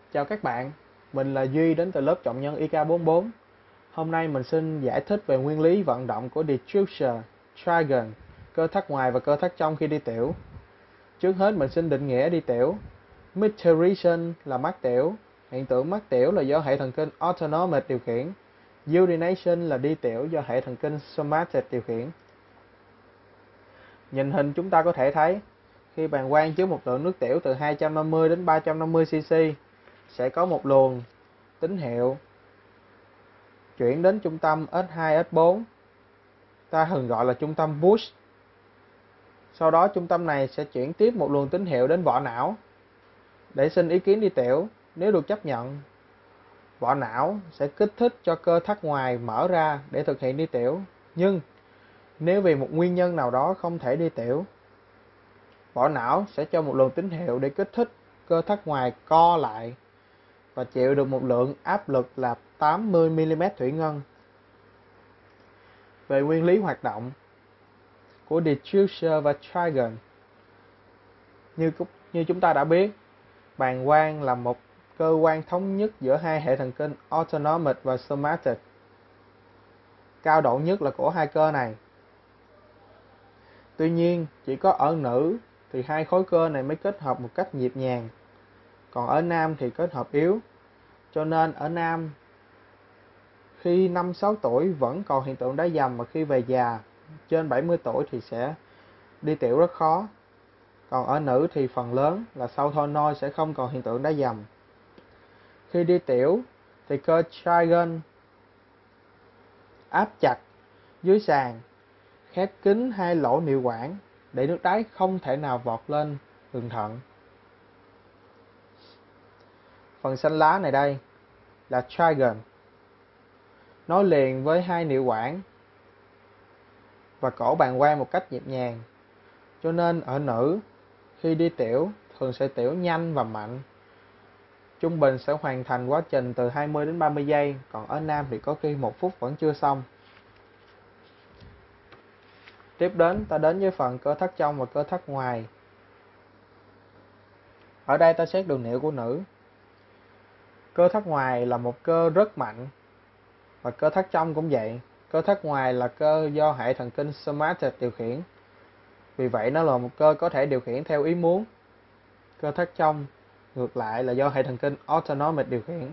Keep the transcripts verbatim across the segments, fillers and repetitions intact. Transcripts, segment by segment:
Chào các bạn, mình là Duy đến từ lớp trọng nhân i ca bốn bốn. Hôm nay mình xin giải thích về nguyên lý vận động của detrusor, trigon, cơ thắt ngoài và cơ thắt trong khi đi tiểu. Trước hết mình xin định nghĩa đi tiểu. Micturition là mắc tiểu, hiện tượng mắc tiểu là do hệ thần kinh autonomic điều khiển. Urination là đi tiểu do hệ thần kinh somatic điều khiển. Nhìn hình chúng ta có thể thấy, khi bàng quang chứa một lượng nước tiểu từ hai trăm năm mươi đến ba trăm năm mươi xê xê, sẽ có một luồng tín hiệu chuyển đến trung tâm S hai S bốn, ta thường gọi là trung tâm push. Sau đó trung tâm này sẽ chuyển tiếp một luồng tín hiệu đến vỏ não để xin ý kiến đi tiểu. Nếu được chấp nhận, vỏ não sẽ kích thích cho cơ thắt ngoài mở ra để thực hiện đi tiểu. Nhưng nếu vì một nguyên nhân nào đó không thể đi tiểu, vỏ não sẽ cho một luồng tín hiệu để kích thích cơ thắt ngoài co lại và chịu được một lượng áp lực là tám mươi mi-li-mét thủy ngân. Về nguyên lý hoạt động của detrusor và trigon, như, như chúng ta đã biết, bàng quang là một cơ quan thống nhất giữa hai hệ thần kinh autonomic và somatic. Cao độ nhất là của hai cơ này. Tuy nhiên, chỉ có ở nữ thì hai khối cơ này mới kết hợp một cách nhịp nhàng, còn ở nam thì kết hợp yếu. Cho nên ở nam, khi năm sáu tuổi vẫn còn hiện tượng đá dầm, mà khi về già trên bảy mươi tuổi thì sẽ đi tiểu rất khó. Còn ở nữ thì phần lớn là sau thôi nôi sẽ không còn hiện tượng đá dầm. Khi đi tiểu thì cơ trigon áp chặt dưới sàn, khép kín hai lỗ niệu quản để nước đáy không thể nào vọt lên đường thận. Phần xanh lá này đây là trigon, nối liền với hai niệu quản và cổ bàng quang một cách nhịp nhàng. Cho nên ở nữ, khi đi tiểu thường sẽ tiểu nhanh và mạnh. Trung bình sẽ hoàn thành quá trình từ hai mươi đến ba mươi giây, còn ở nam thì có khi một phút vẫn chưa xong. Tiếp đến ta đến với phần cơ thắt trong và cơ thắt ngoài. Ở đây ta xét đường niệu của nữ. Cơ thắt ngoài là một cơ rất mạnh, và cơ thắt trong cũng vậy. Cơ thắt ngoài là cơ do hệ thần kinh somatic điều khiển, vì vậy nó là một cơ có thể điều khiển theo ý muốn. Cơ thắt trong ngược lại là do hệ thần kinh autonomic điều khiển.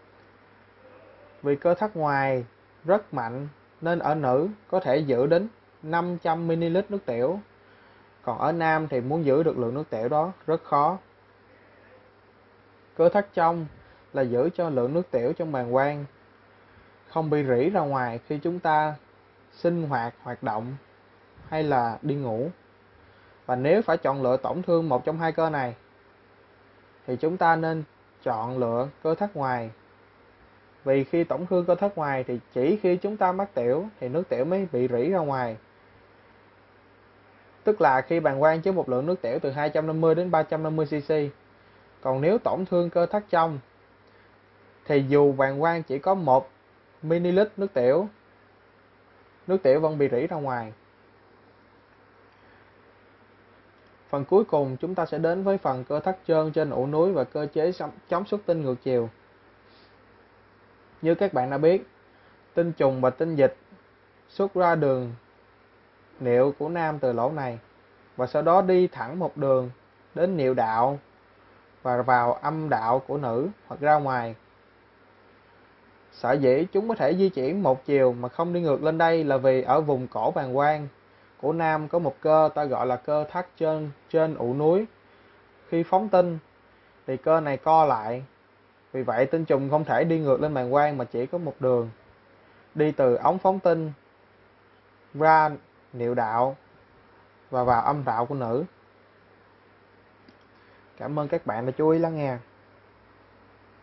Vì cơ thắt ngoài rất mạnh nên ở nữ có thể giữ đến năm trăm mi-li-lít nước tiểu, còn ở nam thì muốn giữ được lượng nước tiểu đó rất khó. Cơ thắt trong là giữ cho lượng nước tiểu trong bàng quang không bị rỉ ra ngoài khi chúng ta sinh hoạt, hoạt động hay là đi ngủ. Và nếu phải chọn lựa tổn thương một trong hai cơ này thì chúng ta nên chọn lựa cơ thắt ngoài. Vì khi tổn thương cơ thắt ngoài thì chỉ khi chúng ta mắc tiểu thì nước tiểu mới bị rỉ ra ngoài. Tức là khi bàng quang chứa một lượng nước tiểu từ hai trăm năm mươi đến ba trăm năm mươi xê xê. Còn nếu tổn thương cơ thắt trong thì dù bàng quang chỉ có một mi-li-lít nước tiểu, nước tiểu vẫn bị rỉ ra ngoài. Phần cuối cùng chúng ta sẽ đến với phần cơ thắt trơn trên ụ núi và cơ chế chống xuất tinh ngược chiều. Như các bạn đã biết, tinh trùng và tinh dịch xuất ra đường niệu của nam từ lỗ này, và sau đó đi thẳng một đường đến niệu đạo và vào âm đạo của nữ hoặc ra ngoài. Sở dĩ chúng có thể di chuyển một chiều mà không đi ngược lên đây là vì ở vùng cổ bàng quang của nam có một cơ ta gọi là cơ thắt trơn trên ụ núi. Khi phóng tinh thì cơ này co lại, vì vậy tinh trùng không thể đi ngược lên bàng quang mà chỉ có một đường đi từ ống phóng tinh ra niệu đạo và vào âm đạo của nữ. Cảm ơn các bạn đã chú ý lắng nghe.